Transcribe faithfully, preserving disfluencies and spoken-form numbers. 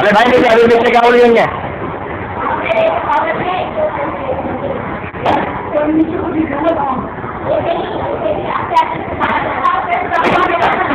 अरे भाई नीचे अभी नीचे क्या बोल रही है?